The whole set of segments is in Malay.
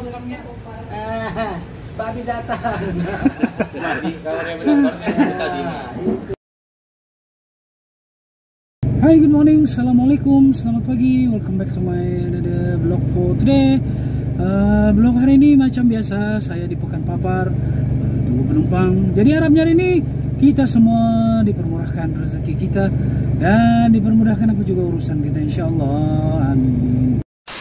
bilangnya. Babi datang. Babi, kalau dia mendaftarnya tadi. Hai, good morning, assalamualaikum, selamat pagi, welcome back to my another vlog for today. Vlog hari ini macam biasa, saya di Pekan Papar, tunggu penumpang. Jadi harapnya hari ini kita semua dipermurahkan rezeki kita dan dipermudahkan apa juga urusan kita, insya Allah, amin.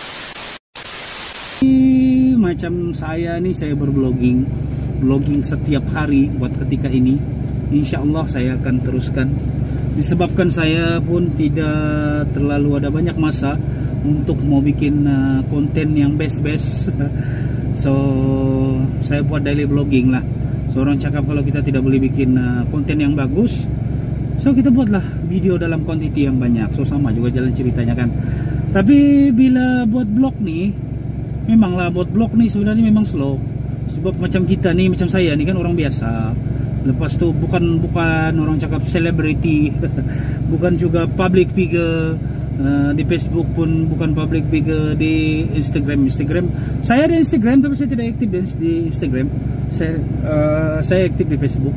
Macam saya nih, saya berblogging setiap hari buat ketika ini. Insya Allah saya akan teruskan. Disebabkan saya pun tidak terlalu ada banyak masa untuk mau bikin konten yang best. So saya buat daily vlogging lah. Seorang cakap kalau kita tidak boleh bikin konten yang bagus, so kita buatlah video dalam kuantiti yang banyak. So sama juga jalan ceritanya kan. Tapi bila buat vlog nih, memanglah buat vlog nih sebenarnya memang slow. Sebab macam kita nih, macam saya nih kan orang biasa. Lepas tu bukan orang cakap selebriti, bukan juga public figure. Di Facebook pun bukan public figure. Di Instagram saya ada Instagram tapi saya tidak aktif di Instagram. Saya aktif di Facebook.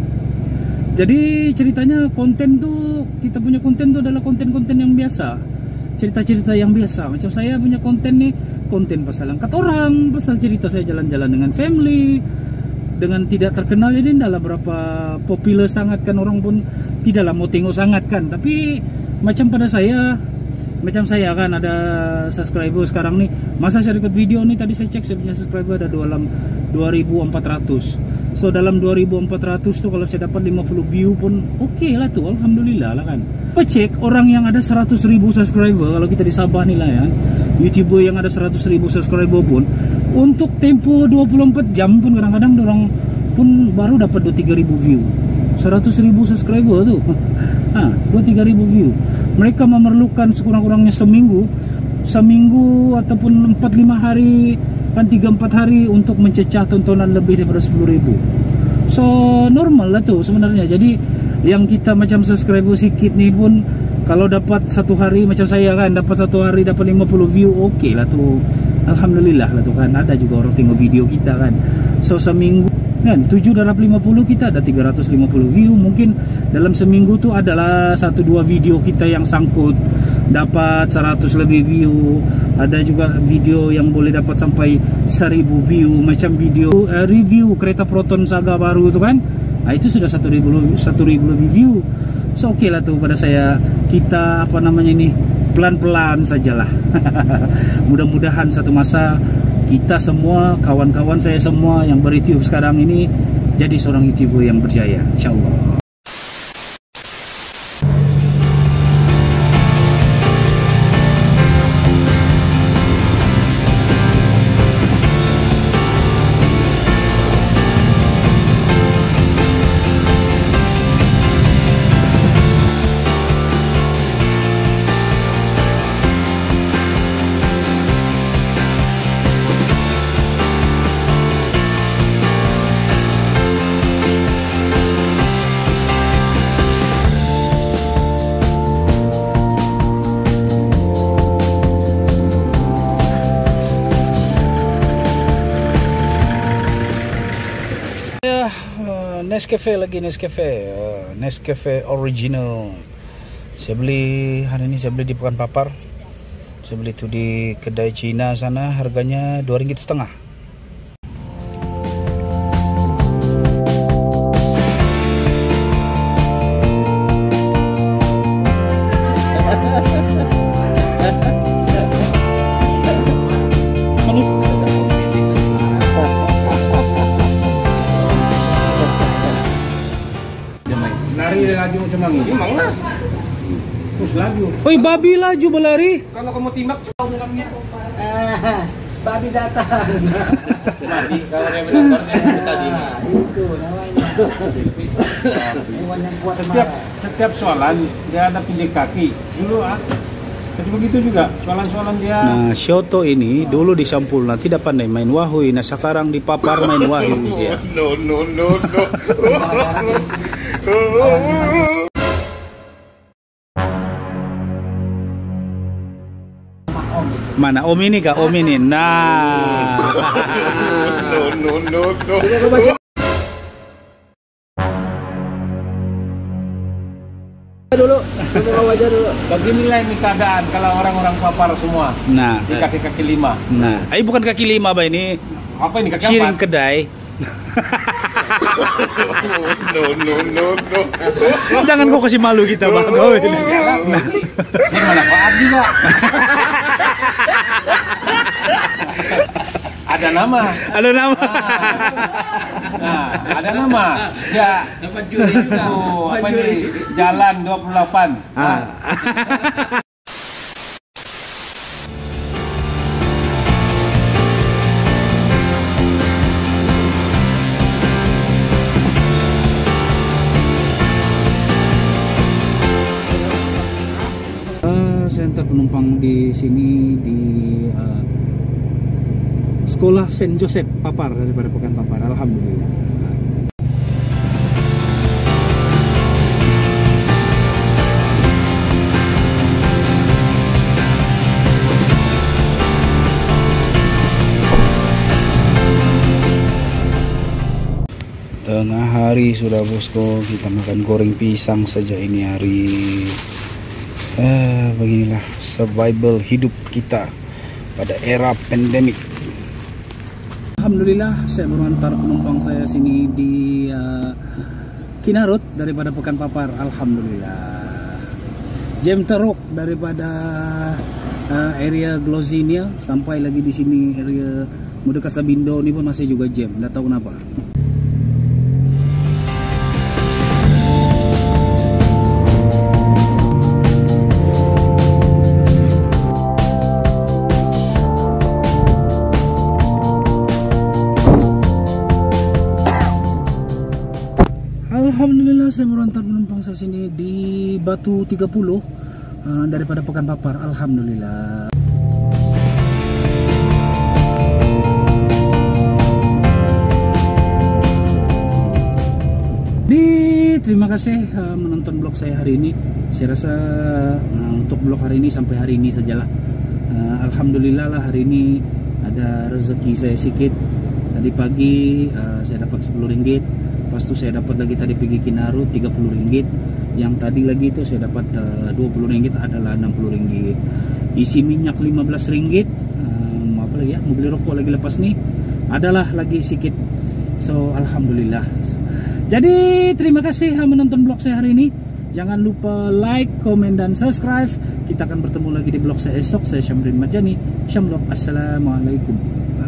Jadi ceritanya konten tuh, kita punya konten tuh adalah konten-konten yang biasa, cerita-cerita yang biasa. Macam saya punya konten nih, konten pasal angkat orang, pasal cerita saya jalan-jalan dengan family, dengan tidak terkenal. Jadi tidaklah berapa populer sangat kan, orang pun tidaklah mau tengok sangat kan. Tapi macam saya kan ada subscriber sekarang nih. Masa saya record video nih, tadi saya cek saya punya subscriber ada dalam 2400. So dalam 2400 tuh kalau saya dapat 50 view pun oke lah tuh, alhamdulillah lah kan. Apa cek orang yang ada 100.000 subscriber, kalau kita di Sabah nih lah ya, YouTuber yang ada 100.000 subscriber pun untuk tempo 24 jam pun kadang-kadang orang pun baru dapat 2-3 ribu view. 100.000 subscriber tuh 2-3 ribu view. Mereka memerlukan sekurang-kurangnya seminggu ataupun 4-5 hari kan, 3-4 hari untuk mencecah tontonan lebih daripada 10.000. So normal lah tuh sebenarnya. Jadi yang kita macam subscriber sedikit nih pun, kalau dapat satu hari macam saya kan, dapat satu hari dapat 50 view, oke lah tuh, alhamdulillah lah tuh kan. Ada juga orang tengok video kita kan. So seminggu kan 7 dalam 50 kita ada 350 view. Mungkin dalam seminggu tuh adalah 1-2 video kita yang sangkut dapat 100 lebih view. Ada juga video yang boleh dapat sampai 1000 view, macam video review kereta Proton Saga baru itu kan. Itu sudah 1.000 lebih view. So oke lah tuh pada saya. Kita pelan-pelan sajalah. Mudah-mudahan satu masa kita semua, kawan-kawan saya semua yang ber-YouTube sekarang ini jadi seorang YouTuber yang berjaya, insyaallah. Nescafe original. Saya beli hari ini, saya beli di Pekan Papar. Saya beli itu di kedai Cina sana, harganya Rp2,5. Lari laju macam mana? Memang lah. Terus laju. Oi, babi laju berlari. Kalau kamu timak kau bilangnya. Babi datang. Babi, kalau dia mendaftarnya tadi. Itu namanya. Hewan yang kuat Setiap soalan dia ada pindik kaki dulu Jadi begitu juga soalan-soalan dia. Nah, Shoto ini dulu di Sampurna tidak pandai main wahui. Nah, sekarang di Papar main wahui dia. No. Mana Om ini kak? Om ini. Nah. Beginilah ini keadaan kalau orang-orang papar semua Nah. di kaki-kaki 5. Nah. Ini bukan kaki 5 Bah ini. Apa ini kaki Shirin 4? kedai. Jangan kau kasih malu kita Bang. Kau ini. Nah. Ini mana Pak Abdi Pak? Ada nama. Ada nama. Nah, ada nama. Ya, Dapat juri juga. apa ini? Jalan 28. Ah. Saya antar penumpang di sini di Sekolah Saint Joseph Papar daripada Pekan Papar. Alhamdulillah. Tengah hari sudah bosku, kita makan goreng pisang saja ini hari. Beginilah survival hidup kita pada era pandemik. Alhamdulillah, saya mengantar penumpang saya sini di Kinarut daripada Pekan Papar. Alhamdulillah. Jam teruk daripada area Glozinia sampai lagi di sini area Mudekat Sabindo ini pun masih juga jam. Nggak tahu kenapa. Alhamdulillah, saya merantar penumpang saya sini di Batu 30 daripada Pekan Papar. Alhamdulillah. Terima kasih menonton vlog saya hari ini. Saya rasa untuk vlog hari ini sampai hari ini sajalah. Alhamdulillah lah hari ini ada rezeki saya sedikit. Tadi pagi saya dapat Rp10. Lepas itu saya dapat lagi tadi pergi Kinarut Rp30. Yang tadi lagi itu saya dapat Rp20 adalah Rp60. Isi minyak Rp15. Apa lagi ya? Mau beli rokok lagi lepas nih. Adalah lagi sedikit. So alhamdulillah. Jadi terima kasih menonton vlog saya hari ini. Jangan lupa like, komen, dan subscribe. Kita akan bertemu lagi di vlog saya esok. Saya Syamrin Marjani. Syamlok. Assalamualaikum.